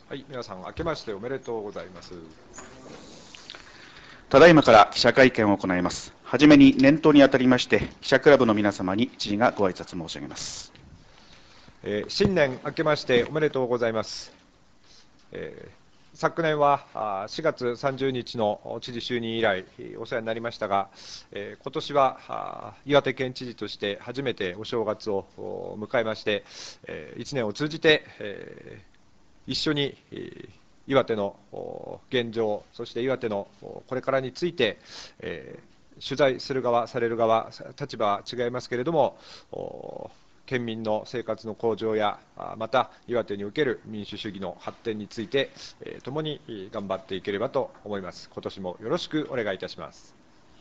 はい、皆さん、明けましておめでとうございます。 ただいまから記者会見を行います。はじめに年頭にあたりまして、記者クラブの皆様に知事がご挨拶申し上げます。 新年明けましておめでとうございます。昨年は4月30日の知事就任以来お世話になりましたが、今年は岩手県知事として初めてお正月を迎えまして、1年を通じて一緒に岩手の現状、そして岩手のこれからについて、取材する側、される側、立場は違いますけれども、県民の生活の向上や、また岩手における民主主義の発展について、共に頑張っていければと思います。今年もよろしくお願いいたします。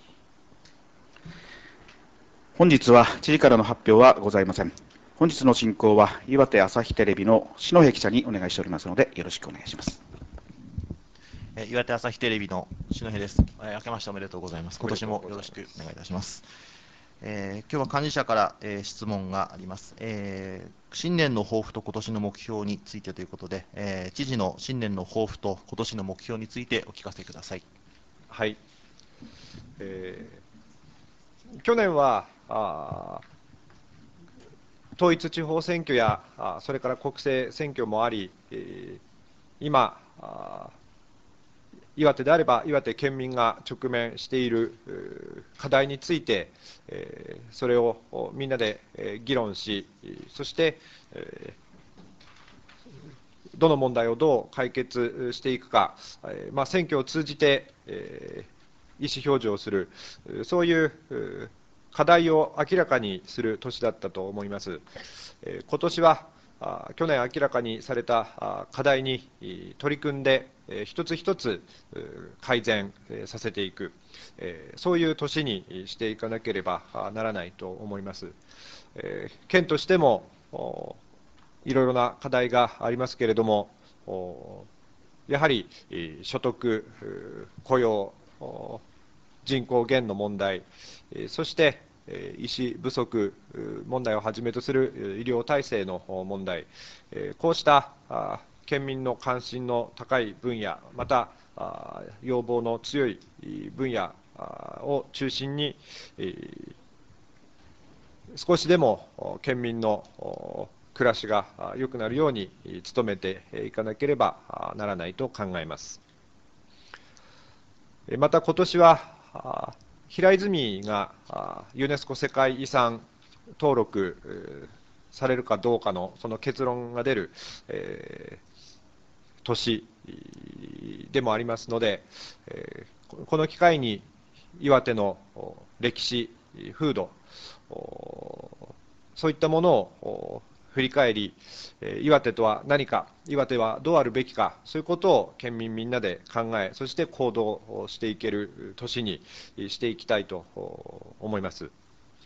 本日は知事からの発表はございません。本日の進行は岩手朝日テレビの篠平記者にお願いしておりますので、よろしくお願いします。 岩手朝日テレビの篠平です。明けましておめでとうございます。今年もよろしくお願いいたします。今日は幹事社から、質問があります。新年の抱負と今年の目標についてということで、知事の新年の抱負と今年の目標についてお聞かせください。 はい。去年は統一地方選挙やそれから国政選挙もあり、今岩手であれば岩手県民が直面している課題について、それをみんなで議論し、そしてどの問題をどう解決していくか、選挙を通じて意思表示をする、そういう課題を明らかにする年だったと思います。今年は去年明らかにされた課題に取り組んで、一つ一つ改善させていく、そういう年にしていかなければならないと思います。県としてもいろいろな課題がありますけれども、やはり所得、雇用、人口減の問題、そして医師不足問題をはじめとする医療体制の問題、こうした県民の関心の高い分野、また要望の強い分野を中心に、少しでも県民の暮らしが良くなるように努めていかなければならないと考えます。また今年は平泉がユネスコ世界遺産登録されるかどうかのその結論が出る年でもありますので、この機会に岩手の歴史、風土、そういったものを振り返り、岩手とは何か、岩手はどうあるべきか、そういうことを県民みんなで考え、そして行動をしていける年にしていきたいと思います。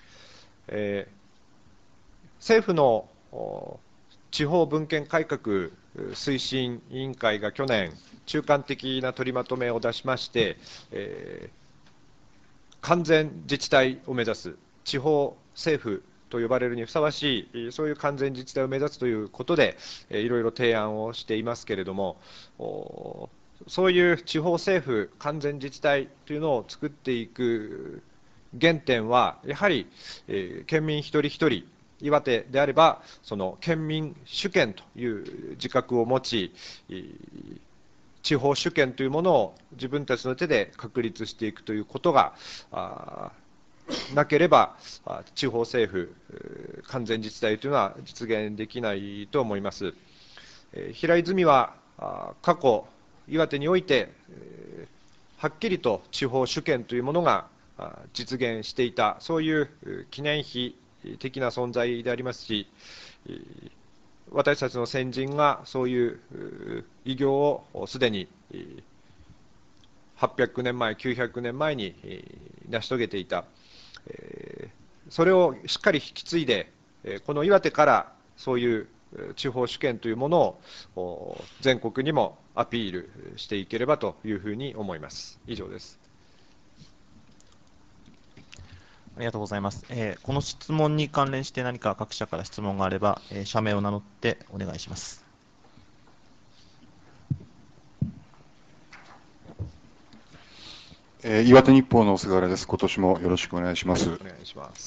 政府の地方分権改革推進委員会が去年、中間的な取りまとめを出しまして、完全自治体を目指す、地方政府と呼ばれるにふさわしい、そういう完全自治体を目指すということで、いろいろ提案をしていますけれども、そういう地方政府完全自治体というのを作っていく原点は、やはり、県民一人一人、岩手であれば、その県民主権という自覚を持ち、地方主権というものを自分たちの手で確立していくということがなければ、地方政府完全自治体というのは実現できないと思います。平泉は過去、岩手において、はっきりと地方主権というものが実現していた、そういう記念碑的な存在でありますし、私たちの先人がそういう偉業をすでに800年前、900年前に成し遂げていた、それをしっかり引き継いで、この岩手からそういう地方主権というものを全国にもアピールしていければというふうに思います。以上です。 ありがとうございます。この質問に関連して何か各社から質問があれば、社名を名乗ってお願いします。 岩手日報の菅原です。今年もよろしくお願いします。 お願いします。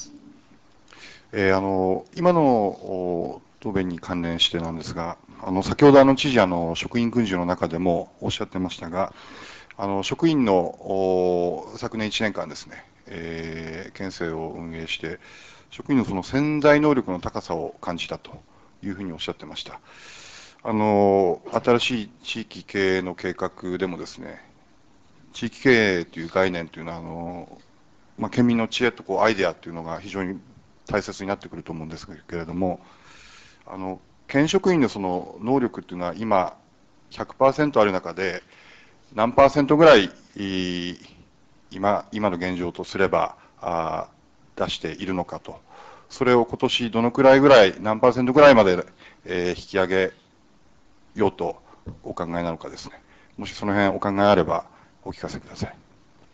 今の答弁に関連してなんですが、先ほど知事、職員訓示の中でもおっしゃってましたが、職員の昨年1年間ですね、県政を運営して、職員のその潜在能力の高さを感じたというふうにおっしゃってました。新しい地域経営の計画でもですね、地域経営という概念というのは、県民の知恵とアイデアというのが非常に大切になってくると思うんですけれども、県職員のその能力っていうのは今100%ある中で、何%ぐらい今の現状とすれば出しているのかと、それを今年どのくらいぐらい、何%ぐらいまで引き上げようとお考えなのかですね。もしその辺お考えあればお聞かせください。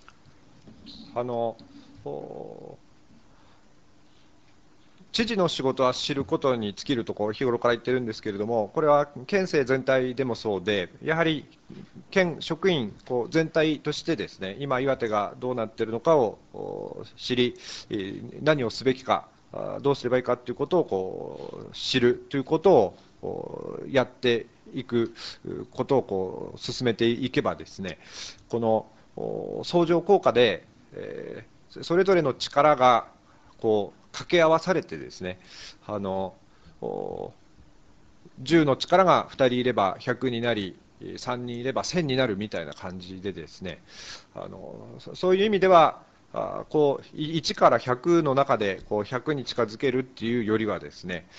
知事の仕事は知ることに尽きると日頃から言ってるんですけれども、これは県政全体でもそうで、やはり県職員全体としてですね、今、岩手がどうなっているのかを知り、何をすべきか、どうすればいいかということを知るということをやっていくことを進めていけばですね、この相乗効果で、それぞれの力が掛け合わされてですね、10の力が2人いれば100になり、3人いれば1000になるみたいな感じでですね、そういう意味では、1から100の中で100に近づけるっていうよりはですね、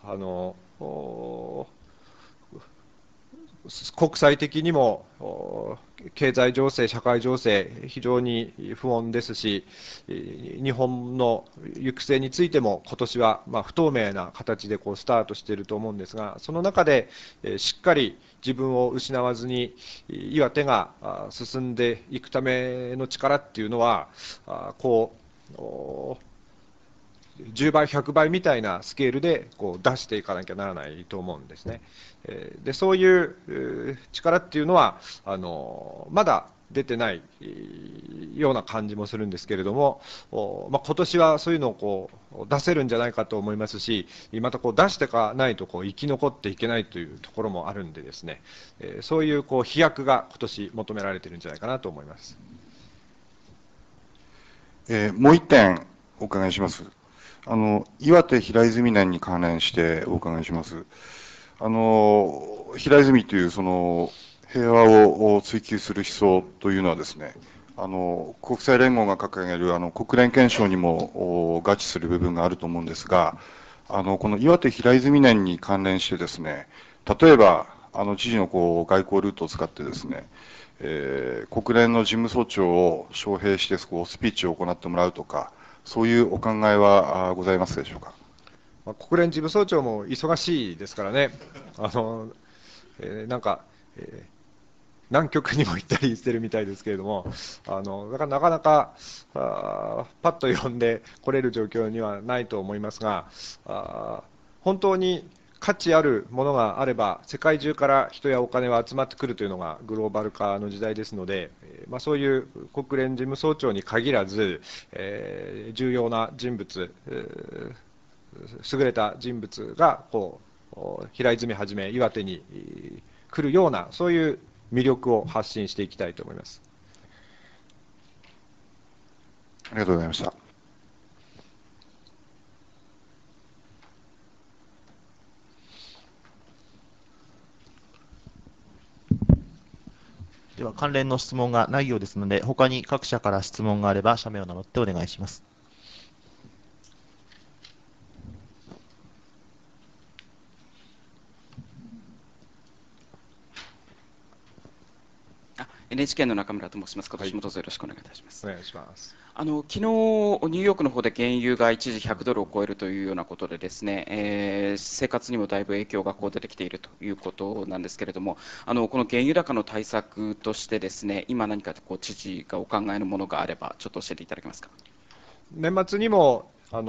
国際的にも経済情勢、社会情勢、非常に不穏ですし、日本の行く末についても、今年は不透明な形でスタートしていると思うんですが、その中でしっかり自分を失わずに、岩手が進んでいくための力っていうのは、10倍、100倍みたいなスケールで出していかなきゃならないと思うんですね。でそういう力っていうのはまだ出てないような感じもするんですけれども、今年はそういうのを出せるんじゃないかと思いますし、また出していかないと生き残っていけないというところもあるんでですね、そういう飛躍が今年求められているんじゃないかなと思います。 もう一点お伺いします。岩手平泉年に関連してお伺いします。平泉というその平和を追求する思想というのはですね、国際連合が掲げる国連憲章にも合致する部分があると思うんですが、この岩手平泉年に関連してですね、例えば知事の外交ルートを使ってですね、国連の事務総長を招聘してスピーチを行ってもらうとか、そういうお考えはございますでしょうか。 国連事務総長も忙しいですからね、なんか、南極にも行ったりしてるみたいですけれども、だからなかなかパッと呼んで来れる状況にはないと思いますが、本当に価値あるものがあれば、世界中から人やお金は集まってくるというのがグローバル化の時代ですので、そういう国連事務総長に限らず、重要な人物、優れた人物が平泉はじめ岩手に来るような、そういう魅力を発信していきたいと思います。 ありがとうございました。 では、関連の質問がないようですので、他に各社から質問があれば、社名を名乗ってお願いします。 NHK の中村と申します。今年もどうぞよろしくお願いいたします。 お願いします。 昨日、ニューヨークの方で原油が一時100ドルを超えるというようなことでですね、生活にもだいぶ影響が出てきているということなんですけれども、この原油高の対策としてですね、今何か知事がお考えのものがあれば、ちょっと教えていただけますか。 年末にも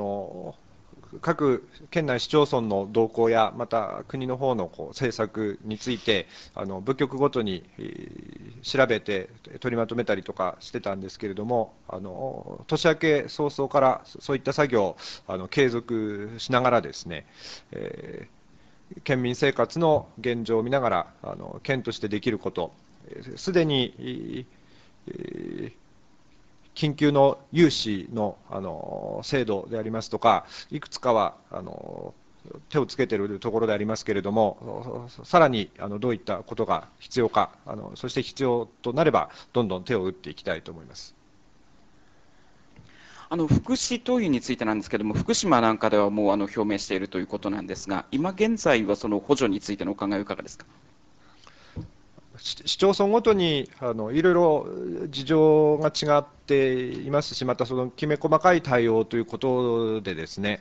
各県内市町村の動向や、また国の方の政策について、部局ごとに調べて取りまとめたりとかしてたんですけれども、年明け早々からそういった作業を継続しながらですね、県民生活の現状を見ながら、県としてできること、すでに緊急の融資の制度でありますとか、いくつかは手をつけているところでありますけれども、さらにどういったことが必要か、そして必要となれば、どんどん手を打っていきたいと思います。 福祉投与についてなんですけれども、福島なんかではもう表明しているということなんですが、今現在はその補助についてのお考えはいかがですか。 市町村ごとにいろいろ事情が違っていますし、またそのきめ細かい対応ということでですね、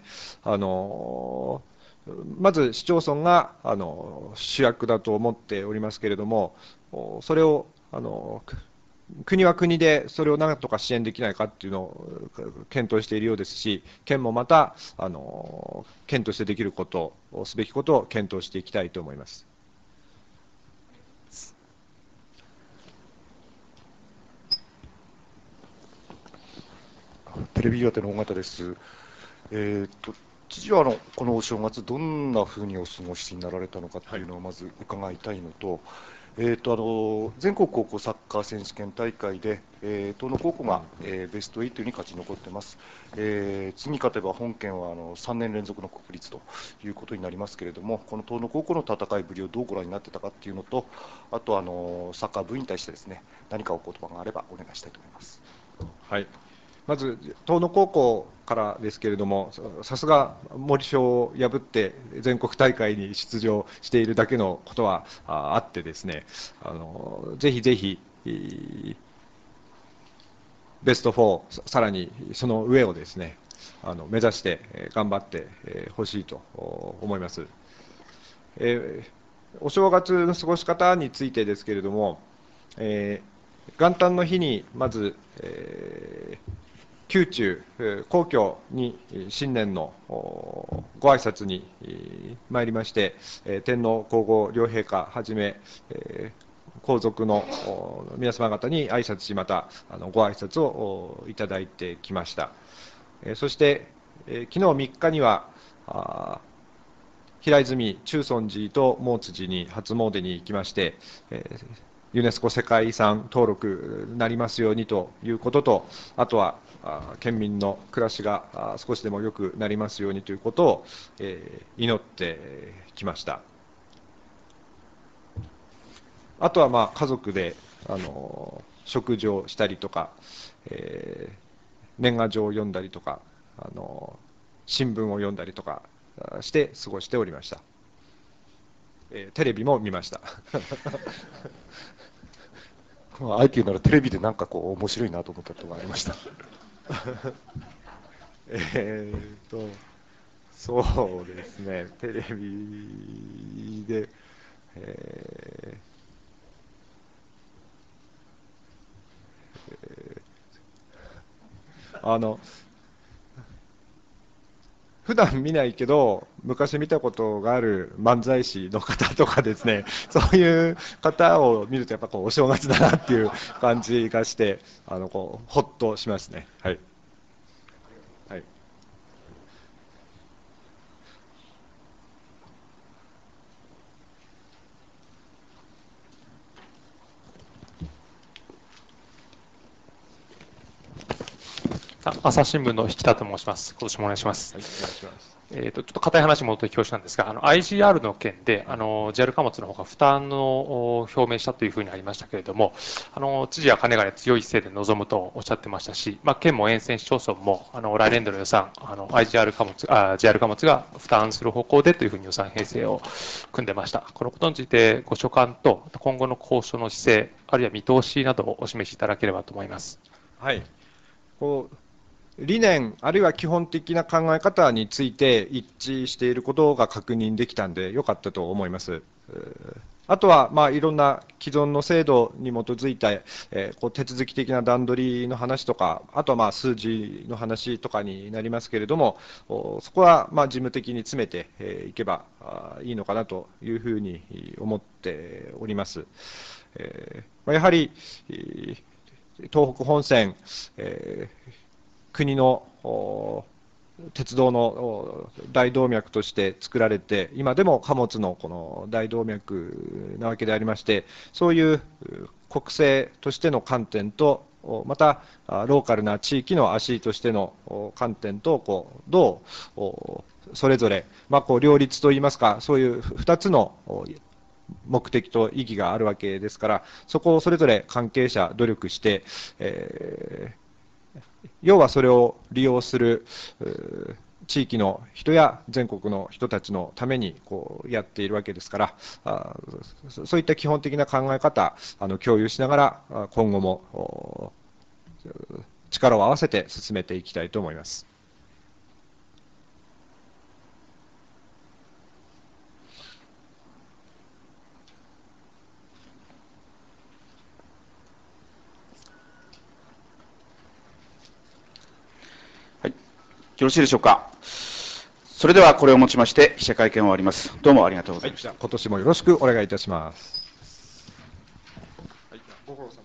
まず市町村が主役だと思っておりますけれども、それを国は国でそれを何とか支援できないかっていうのを検討しているようですし、県もまた県としてできることをすべきことを検討していきたいと思います。 テレビ岩手の尾形です。知事はこのお正月、どんなふうにお過ごしになられたのかというのをまず伺いたいのと、全国高校サッカー選手権大会で、東野高校が、ベスト8に勝ち残っています。次勝てば本県は3年連続の国立ということになりますけれども、この東野高校の戦いぶりをどうご覧になってたかというのと、あとサッカー部に対してですね、何かお言葉があればお願いしたいと思います。 はい、まず東野高校からですけれども、さすが森章を破って全国大会に出場しているだけのことはあってですね、ぜひぜひベスト4、さらにその上をですね目指して頑張ってほしいと思います。お正月の過ごし方についてですけれども、元旦の日にまず、宮中、皇居に新年のご挨拶に参りまして、天皇皇后両陛下はじめ、皇族の皆様方に挨拶し、またご挨拶をいただいてきました。そして、昨日3日には、平泉中尊寺と毛津寺に初詣に行きまして、ユネスコ世界遺産登録になりますようにということと、あとは県民の暮らしが少しでも良くなりますようにということを祈ってきました。あとは家族で食事をしたりとか、年賀状を読んだりとか、新聞を読んだりとかして過ごしておりました。テレビも見ました。 あえて言うならテレビでなんか面白いなと思ったことがありました。 そうですね、テレビで、普段見ないけど昔見たことがある漫才師の方とかですね、そういう方を見るとやっぱお正月だなっていう感じがしてほっとしますね。はい、はい、 朝日新聞の引田と申します。今年もお願いします。 はい、お願いします。 ちょっと硬い話に戻って恐縮なんですが、IGR の件でJAL 貨物の方が負担を表明したというふうにありましたけれども、知事はかねがね強い姿勢で臨むとおっしゃってましたし、県も沿線市町村も来年度の予算、JAL 貨物が負担する方向でというふうに予算編成を組んでました。このことについてご所感と今後の交渉の姿勢、あるいは見通しなどをお示しいただければと思います。 はい、理念、あるいは基本的な考え方について一致していることが確認できたんでよかったと思います。 あとは、いろんな既存の制度に基づいた、こう手続き的な段取りの話とか、あとは数字の話とかになりますけれども、そこは事務的に詰めていけばいいのかなというふうに思っております。やはり東北本線、国の鉄道の大動脈として作られて、今でも貨物のこの大動脈なわけでありまして、そういう国政としての観点と、またローカルな地域の足としての観点とどうそれぞれ、こう両立といいますか、そういう2つの目的と意義があるわけですから、そこをそれぞれ関係者、努力して、要はそれを利用する地域の人や全国の人たちのためにやっているわけですから、そういった基本的な考え方、共有しながら、今後も力を合わせて進めていきたいと思います。 よろしいでしょうか。それではこれをもちまして記者会見を終わります。どうもありがとうございました。 今年もよろしくお願いいたします。ご苦労様。